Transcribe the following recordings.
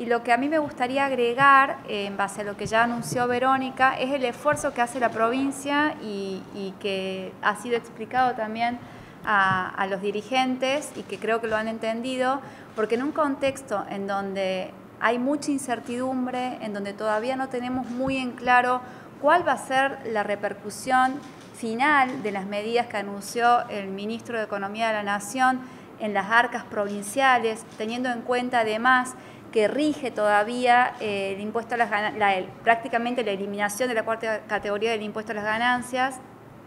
Y lo que a mí me gustaría agregar, en base a lo que ya anunció Verónica, es el esfuerzo que hace la provincia y que ha sido explicado también a los dirigentes y que creo que lo han entendido, porque en un contexto en donde hay mucha incertidumbre, en donde todavía no tenemos muy en claro cuál va a ser la repercusión final de las medidas que anunció el ministro de Economía de la Nación en las arcas provinciales, teniendo en cuenta además que rige todavía el impuesto a las ganancias, prácticamente la eliminación de la cuarta categoría del impuesto a las ganancias.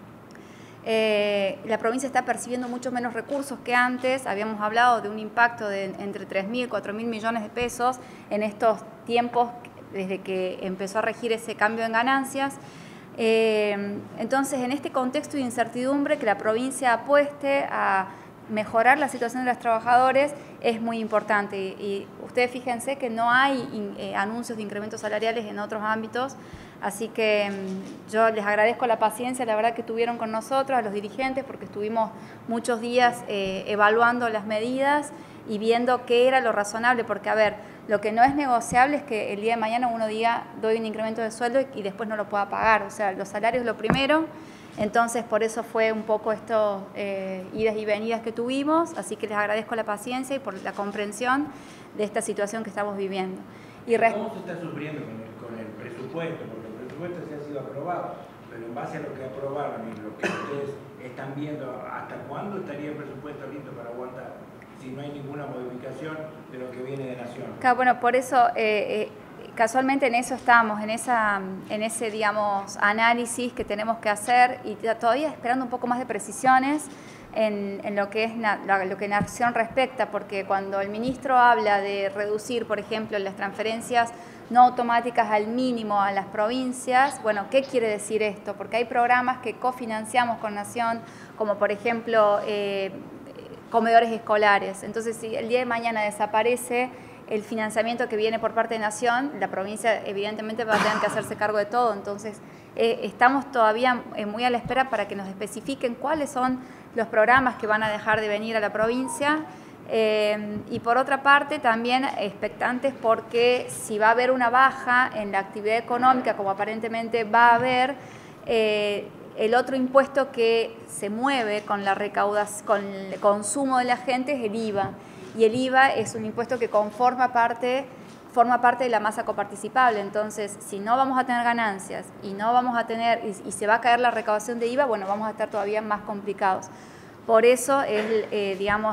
La provincia está percibiendo mucho menos recursos que antes. Habíamos hablado de un impacto de entre 3.000 y 4.000 millones de pesos en estos tiempos desde que empezó a regir ese cambio en ganancias. Entonces, en este contexto de incertidumbre, que la provincia apueste a mejorar la situación de los trabajadores es muy importante. Y ustedes fíjense que no hay anuncios de incrementos salariales en otros ámbitos, así que yo les agradezco la paciencia, la verdad, que tuvieron con nosotros, a los dirigentes, porque estuvimos muchos días evaluando las medidas y viendo qué era lo razonable, porque, a ver, lo que no es negociable es que el día de mañana uno diga, doy un incremento de sueldo y después no lo pueda pagar. O sea, los salarios es lo primero. Entonces, por eso fue un poco estos idas y venidas que tuvimos, así que les agradezco la paciencia y por la comprensión de esta situación que estamos viviendo. ¿Cómo se está sufriendo con el presupuesto? Porque el presupuesto se ha sido aprobado, pero en base a lo que aprobaron y lo que ustedes están viendo, ¿hasta cuándo estaría el presupuesto listo para aguantar? Si no hay ninguna modificación de lo que viene de Nación. Claro, bueno, por eso... casualmente en eso estamos, en ese, digamos, análisis que tenemos que hacer y todavía esperando un poco más de precisiones en lo que es lo que Nación respecta, porque cuando el ministro habla de reducir, por ejemplo, las transferencias no automáticas al mínimo a las provincias, bueno, ¿qué quiere decir esto? Porque hay programas que cofinanciamos con Nación, como por ejemplo comedores escolares. Entonces, si el día de mañana desaparece el financiamiento que viene por parte de Nación, la provincia evidentemente va a tener que hacerse cargo de todo. Entonces, estamos todavía muy a la espera para que nos especifiquen cuáles son los programas que van a dejar de venir a la provincia. Y por otra parte, también expectantes porque si va a haber una baja en la actividad económica, como aparentemente va a haber, el otro impuesto que se mueve con la recaudación, con el consumo de la gente es el IVA. Y el IVA es un impuesto que forma parte de la masa coparticipable. Entonces, si no vamos a tener ganancias y no vamos a tener y se va a caer la recaudación de IVA, bueno, vamos a estar todavía más complicados. Por eso es, digamos,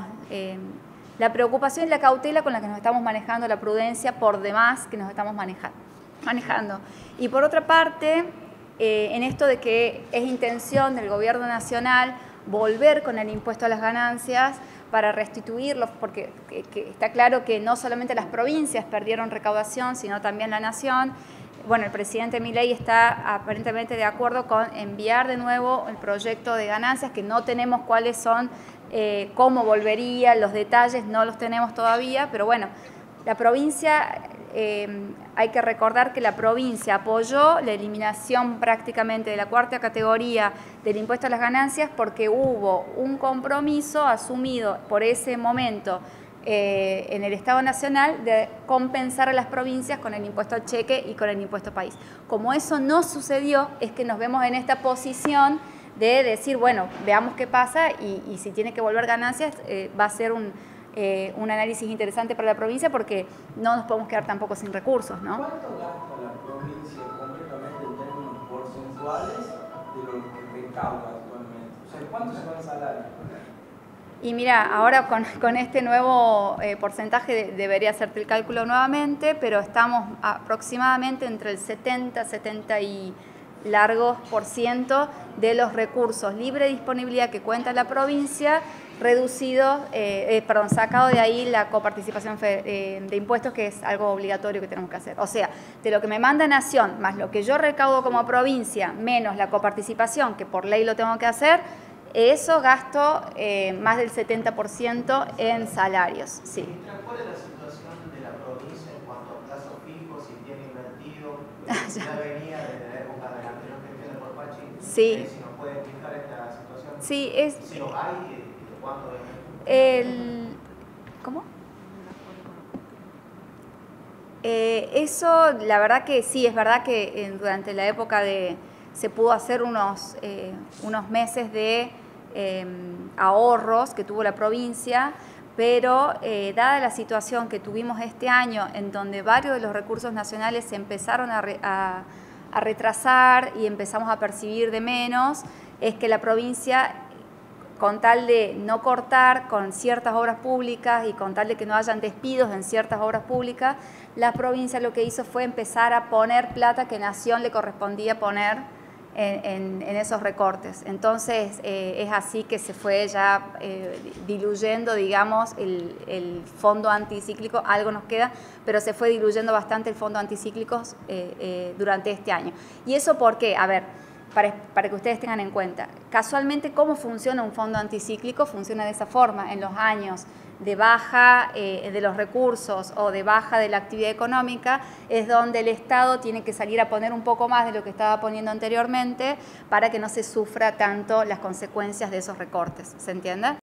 la preocupación y la cautela con la que nos estamos manejando, la prudencia por demás que nos estamos manejando. Y por otra parte, en esto de que es intención del Gobierno Nacional volver con el impuesto a las ganancias para restituirlos, porque está claro que no solamente las provincias perdieron recaudación, sino también la Nación. Bueno, el presidente Milei está aparentemente de acuerdo con enviar de nuevo el proyecto de ganancias, que no tenemos cuáles son, cómo volvería, los detalles no los tenemos todavía, pero bueno, la provincia... hay que recordar que la provincia apoyó la eliminación prácticamente de la cuarta categoría del impuesto a las ganancias porque hubo un compromiso asumido por ese momento en el Estado Nacional de compensar a las provincias con el impuesto al cheque y con el impuesto país. Como eso no sucedió, es que nos vemos en esta posición de decir, bueno, veamos qué pasa y si tiene que volver ganancias va a ser un análisis interesante para la provincia porque no nos podemos quedar tampoco sin recursos, ¿no? ¿Cuánto gasta la provincia concretamente en términos porcentuales de lo que recauda actualmente? O sea, ¿cuánto se va en salario? Y mira, ahora con este nuevo porcentaje debería hacerte el cálculo nuevamente, pero estamos aproximadamente entre el 70 y largos por ciento de los recursos libre disponibilidad que cuenta la provincia reducido, sacado de ahí la coparticipación de impuestos, que es algo obligatorio que tenemos que hacer. O sea, de lo que me manda Nación, más lo que yo recaudo como provincia, menos la coparticipación, que por ley lo tengo que hacer, eso gasto más del 70% en salarios. Sí. ¿Cuál es la situación de la provincia en cuanto a plazos fijos, si tiene invertido? Ya venía desde la época de la anterior gestión de Corpachi. Sí. Si nos puede explicar esta situación. Sí, si lo hay, ¿cuándo? ¿Cómo? Eso, la verdad que sí, es verdad que durante la época se pudo hacer unos meses de ahorros que tuvo la provincia, pero dada la situación que tuvimos este año, en donde varios de los recursos nacionales se empezaron a retrasar y empezamos a percibir de menos, es que la provincia, con tal de no cortar con ciertas obras públicas y con tal de que no hayan despidos en ciertas obras públicas, la provincia lo que hizo fue empezar a poner plata que Nación le correspondía poner en esos recortes. Entonces es así que se fue ya diluyendo, digamos, el fondo anticíclico. Algo nos queda, pero se fue diluyendo bastante el fondo anticíclico durante este año. ¿Y eso por qué? A ver, para que ustedes tengan en cuenta. Casualmente, ¿cómo funciona un fondo anticíclico? Funciona de esa forma. En los años de baja de los recursos o de baja de la actividad económica es donde el Estado tiene que salir a poner un poco más de lo que estaba poniendo anteriormente para que no se sufra tanto las consecuencias de esos recortes. ¿Se entiende?